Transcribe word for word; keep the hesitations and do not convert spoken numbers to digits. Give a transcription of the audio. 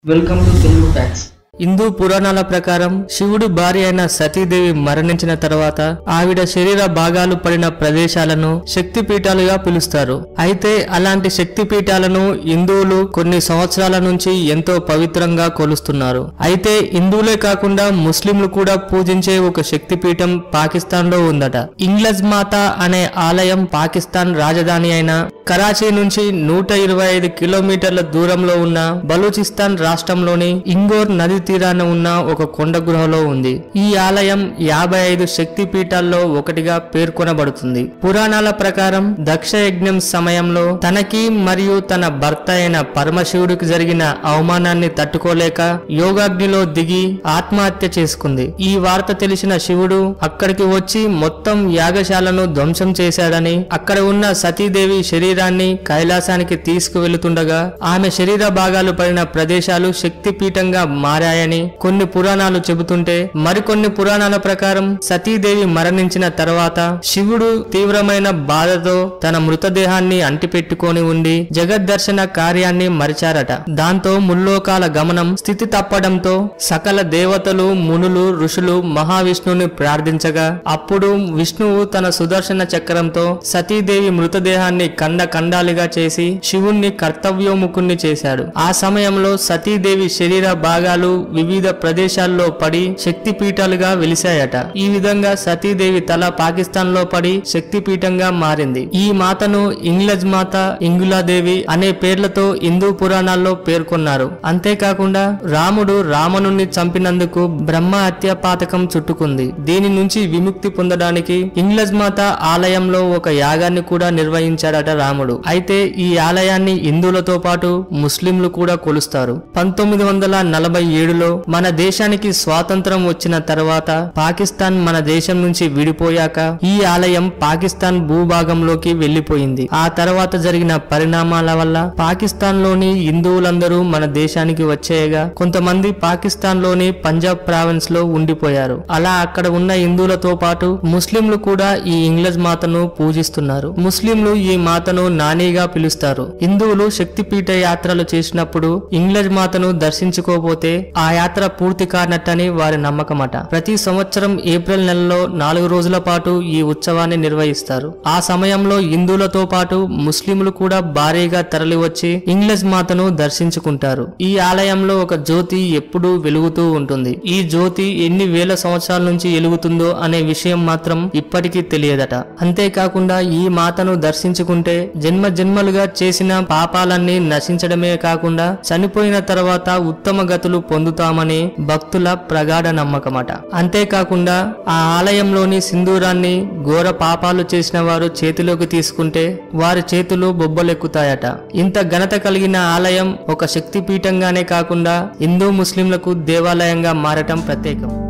Welcome to Telugu facts. Hindu పురాణాల ప్రకారం శివుడు భార్య అయిన సతీదేవి మరణించిన తర్వాత ఆవిడ శరీర భాగాలు పడిన ప్రదేశాలను శక్తిపీఠాలుగా పిలుస్తారు. అయితే అలాంటి శక్తిపీఠాలను హిందువులు కొన్ని సంవత్సరాల నుంచి ఎంతో పవిత్రంగా కొలుస్తున్నారు. అయితే హిందువులే కాకుండా ముస్లింలు కూడా పూజించే ఒక శక్తిపీఠం పాకిస్తాన్ లో ఉందట. ఇంగ్లజ్ మాత అనే ఆలయం పాకిస్తాన్ రాజధాని అయిన కరాచీ నుంచి నూట ఇరవై ఐదు కిలోమీటర్ల దూరంలో ఉన్న బలూచిస్తాన్ రాష్ట్రంలోని ఇంగోర్ నది తీరాన ఉన్న ఒక కొండ గుహలో ఉంది. ఈ ఆలయం యాభై ఐదు శక్తి పీఠాల్లో ఒకటిగా పేర్కొనబడుతుంది. పురాణాల ప్రకారం దక్ష యజ్ఞం సమయంలో తనకి మరియు తన భర్త అయిన పరమశివుడికి జరిగిన అవమానాన్ని తట్టుకోలేక యోగాగ్నిలో దిగి ఆత్మహత్య చేసుకుంది. ఈ వార్త తెలిసిన శివుడు అక్కడికి వచ్చి మొత్తం యాగశాలను ధ్వంసం చేశాడని, అక్కడ ఉన్న సతీదేవి శరీరాన్ని కైలాసానికి తీసుకువెళుతుండగా ఆమె శరీర భాగాలు పడిన ప్రదేశాలు శక్తి పీఠంగా మారాయని కొన్ని పురాణాలు చెబుతుంటే, మరికొన్ని పురాణాల ప్రకారం సతీదేవి మరణించిన తర్వాత శివుడు తీవ్రమైన బాధతో తన మృతదేహాన్ని అంటిపెట్టుకొని ఉండి జగద్దర్శన కార్యాన్ని మరిచారట. దాంతో ముల్లోకాల గమనం స్థితి తప్పడంతో సకల దేవతలు, మునులు, ఋషులు మహావిష్ణువుని ప్రార్థించగా అప్పుడు విష్ణువు తన సుదర్శన చక్రంతో సతీదేవి మృతదేహాన్ని ఖండ ఖండాలుగా చేసి శివుణ్ణి కర్తవ్యోముఖుణ్ణి చేశాడు. ఆ సమయంలో సతీదేవి శరీర భాగాలు వివిధ ప్రదేశాల్లో పడి శక్తి పీఠాలుగా వెలిశాయట. ఈ విధంగా సతీదేవి తల పాకిస్తాన్ లో పడి శక్తి పీఠంగా మారింది. ఈ మాతను ఇంగ్లజ్ మాత, ఇంగులాదేవి అనే పేర్లతో హిందూ పురాణాల్లో పేర్కొన్నారు. అంతేకాకుండా రాముడు రావణుణ్ణి చంపినందుకు బ్రహ్మ హత్య పాతకం చుట్టుకుంది. దీని నుంచి విముక్తి పొందడానికి ఇంగ్లజ్ మాత ఆలయంలో ఒక యాగాన్ని కూడా నిర్వహించాడట రాముడు. అయితే ఈ ఆలయాన్ని హిందువులతో పాటు ముస్లింలు కూడా కొలుస్తారు. పంతొమ్మిది వందల నలభై ఏడులో మన దేశానికి స్వాతంత్రం వచ్చిన తర్వాత పాకిస్తాన్ మన దేశం నుంచి విడిపోయాక ఈ ఆలయం పాకిస్తాన్ భూభాగంలోకి వెళ్లిపోయింది. ఆ తర్వాత జరిగిన పరిణామాల వల్ల పాకిస్తాన్ లోని హిందువులందరూ మన దేశానికి వచ్చేయగా కొంతమంది పాకిస్తాన్ లోని పంజాబ్ ప్రావిన్స్ లో ఉండిపోయారు. అలా అక్కడ ఉన్న హిందువులతో పాటు ముస్లింలు కూడా ఈ ఇంగ్లజ్ మాతను పూజిస్తున్నారు. ముస్లింలు ఈ మాతను నానీగా పిలుస్తారు. హిందువులు శక్తిపీఠ యాత్రలు చేసినప్పుడు ఇంగ్లజ్ మాతను దర్శించుకోపోతే ఆ యాత్ర పూర్తి కానట్టని వారి నమ్మకమట. ప్రతి సంవత్సరం ఏప్రిల్ నెలలో నాలుగు రోజుల పాటు ఈ ఉత్సవాన్ని నిర్వహిస్తారు. ఆ సమయంలో హిందువులతో పాటు ముస్లింలు కూడా భారీగా తరలి వచ్చి ఇంగ్లజ్ మాతను దర్శించుకుంటారు. ఈ ఆలయంలో ఒక జ్యోతి ఎప్పుడూ వెలుగుతూ ఉంటుంది. ఈ జ్యోతి ఎన్ని వేల సంవత్సరాల నుంచి వెలుగుతుందో అనే విషయం మాత్రం ఇప్పటికీ తెలియదట. అంతేకాకుండా ఈ మాతను దర్శించుకుంటే జన్మ జన్మలుగా చేసిన పాపాలన్నీ నశించడమే కాకుండా చనిపోయిన తర్వాత ఉత్తమ గతులు పొందుతామని భక్తుల ప్రగాఢ నమ్మకమట. అంతేకాకుండా ఆ ఆలయంలోని సింధూరాన్ని ఘోర పాపాలు చేసిన వారు చేతిలోకి తీసుకుంటే వారి చేతులు బొబ్బలెక్కుతాయట. ఇంత ఘనత కలిగిన ఆలయం ఒక శక్తిపీఠంగానే కాకుండా హిందూ ముస్లింలకు దేవాలయంగా మారటం ప్రత్యేకం.